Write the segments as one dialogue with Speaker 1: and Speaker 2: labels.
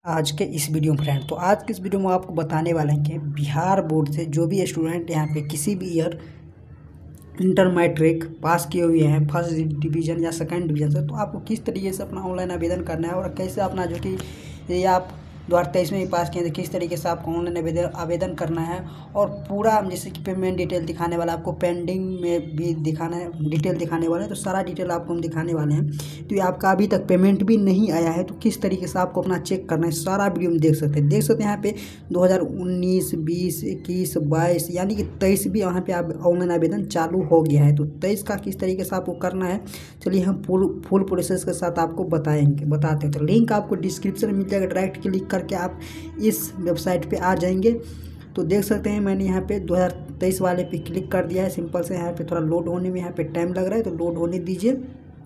Speaker 1: आज के इस वीडियो में फ्रेंड, तो आज के इस वीडियो में आपको बताने वाले हैं कि बिहार बोर्ड से जो भी स्टूडेंट यहाँ पे किसी भी ईयर इंटर मैट्रिक पास किए हुए हैं फर्स्ट डिवीज़न या सेकंड डिवीज़न से, तो आपको किस तरीके से अपना ऑनलाइन आवेदन करना है और कैसे अपना जो कि ये आप 2023 में भी पास किए तो किस तरीके से आपको ऑनलाइन आवेदन करना है। और पूरा जैसे कि पेमेंट डिटेल दिखाने वाला, आपको पेंडिंग में भी दिखाना है, डिटेल दिखाने वाले हैं, तो सारा डिटेल आपको हम दिखाने वाले हैं। तो ये आपका अभी तक पेमेंट भी नहीं आया है तो किस तरीके से आपको अपना चेक करना है, सारा वीडियो में देख सकते हैं यहाँ पे 2019, 20, 21, 22 यानी कि 23 भी यहाँ पे आप ऑनलाइन आवेदन चालू हो गया है। तो 23 का किस तरीके से आपको करना है, चलिए हम फुल प्रोसेस के साथ आपको बताते हैं। तो लिंक आपको डिस्क्रिप्शन में मिल जाएगा, डायरेक्ट क्लिक करके आप इस वेबसाइट पे आ जाएंगे। तो देख सकते हैं मैंने यहाँ पे 2023 वाले पे क्लिक कर दिया है। सिंपल से यहाँ पे थोड़ा लोड होने में यहाँ पे टाइम लग रहा है, तो लोड होने दीजिए।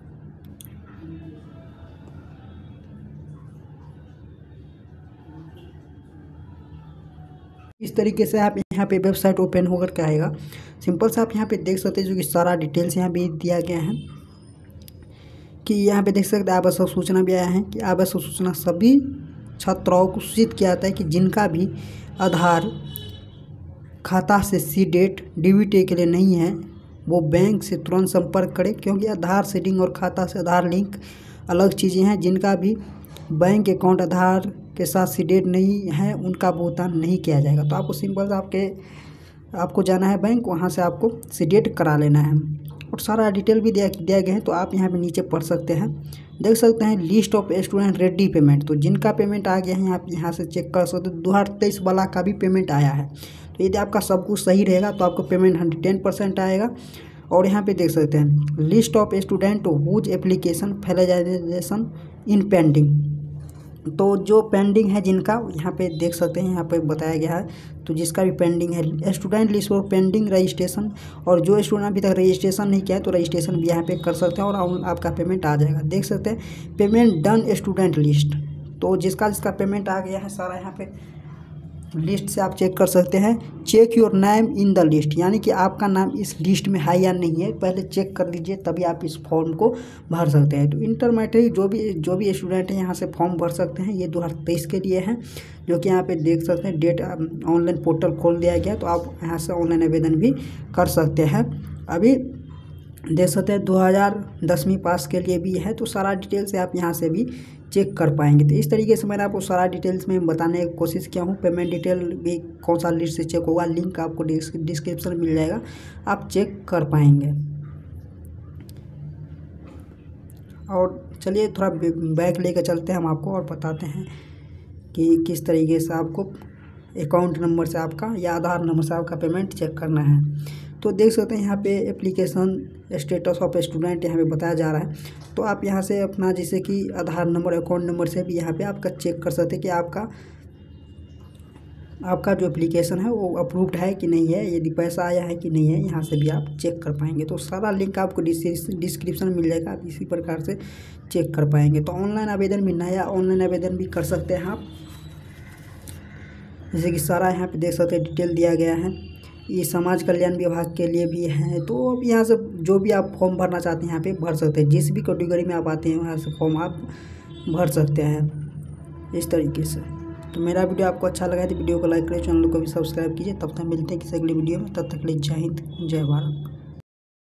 Speaker 1: इस तरीके से आप यहाँ पे वेबसाइट ओपन होकर के आएगा। सिंपल से आप यहाँ पे देख सकते हैं जो कि सारा डिटेल्स यहाँ पे दिया गया है कि यहाँ पे देख सकते हैं आवश्यक सूचना भी आया है कि आवश्यक सूचना सभी छात्राओं को सूचित किया जाता है कि जिनका भी आधार खाता से सीडेट डीबीटी के लिए नहीं है वो बैंक से तुरंत संपर्क करें, क्योंकि आधार सीडिंग और खाता से आधार लिंक अलग चीज़ें हैं। जिनका भी बैंक अकाउंट आधार के साथ सीडेट नहीं है उनका भुगतान नहीं किया जाएगा। तो आपको सिंपल से आपको जाना है बैंक, वहाँ से आपको सीडेट करा लेना है और सारा डिटेल भी दिया गया है। तो आप यहाँ पे नीचे पढ़ सकते हैं, देख सकते हैं list of student ready payment. तो जिनका पेमेंट आ गया है आप यहाँ से चेक कर सकते हैं। 2023 वाला का भी पेमेंट आया है, तो यदि आपका सब कुछ सही रहेगा तो आपको पेमेंट 110% आएगा। और यहाँ पे देख सकते हैं list of student whose application finalization in pending. तो जो पेंडिंग है जिनका यहाँ पे देख सकते हैं, यहाँ पे बताया गया है। तो जिसका भी पेंडिंग है स्टूडेंट लिस्ट और पेंडिंग रजिस्ट्रेशन, और जो स्टूडेंट अभी तक रजिस्ट्रेशन नहीं किया है तो रजिस्ट्रेशन भी यहाँ पे कर सकते हैं और आपका पेमेंट आ जाएगा। देख सकते हैं पेमेंट डन स्टूडेंट लिस्ट, तो जिसका पेमेंट आ गया है सारा यहाँ पे लिस्ट से आप चेक कर सकते हैं। Check your name in the list, यानी कि आपका नाम इस लिस्ट में है या नहीं है, पहले चेक कर लीजिए तभी आप इस फॉर्म को भर सकते हैं। तो इंटर मैट्रिक जो भी स्टूडेंट हैं यहाँ से फॉर्म भर सकते हैं। ये 2023 के लिए है, जो कि यहाँ पे देख सकते हैं डेट ऑनलाइन पोर्टल खोल दिया गया, तो आप यहाँ से ऑनलाइन आवेदन भी कर सकते हैं। अभी देख सकते हैं 2010वीं पास के लिए भी है, तो सारा डिटेल से आप यहाँ से भी चेक कर पाएंगे। तो इस तरीके से मैंने आपको सारा डिटेल्स में बताने की कोशिश किया हूँ। पेमेंट डिटेल भी कौन सा लिस्ट से चेक होगा, लिंक आपको डिस्क्रिप्शन मिल जाएगा, आप चेक कर पाएंगे। और चलिए थोड़ा बैक लेकर चलते हैं हम आपको और बताते हैं कि किस तरीके से आपको अकाउंट नंबर से आपका या आधार नंबर से आपका पेमेंट चेक करना है। तो देख सकते हैं यहाँ पे एप्लीकेशन स्टेटस ऑफ स्टूडेंट यहाँ पे बताया जा रहा है। तो आप यहाँ से अपना जैसे कि आधार नंबर अकाउंट नंबर से भी यहाँ पे आपका चेक कर सकते हैं कि आपका जो एप्लीकेशन है वो अप्रूव्ड है कि नहीं है, यदि पैसा आया है कि नहीं है, यहाँ से भी आप चेक कर पाएंगे। तो सारा लिंक आपको डिस्क्रिप्शन में मिल जाएगा, आप इसी प्रकार से चेक कर पाएंगे। तो ऑनलाइन आवेदन भी नया ऑनलाइन आवेदन भी कर सकते हैं आप, जैसे कि सारा यहाँ पे देख सकते हैं डिटेल दिया गया है। ये समाज कल्याण विभाग के लिए भी है। तो अब यहाँ से जो भी आप फॉर्म भरना चाहते हैं यहाँ पे भर सकते हैं, जिस भी कैटेगरी में आप आते हैं यहाँ से फॉर्म आप भर सकते हैं इस तरीके से। तो मेरा वीडियो आपको अच्छा लगा है तो वीडियो को लाइक करें, चैनल को भी सब्सक्राइब कीजिए। तब तक मिलते हैं किसी अगली वीडियो में, तब तक के लिए जय हिंद जय भारत।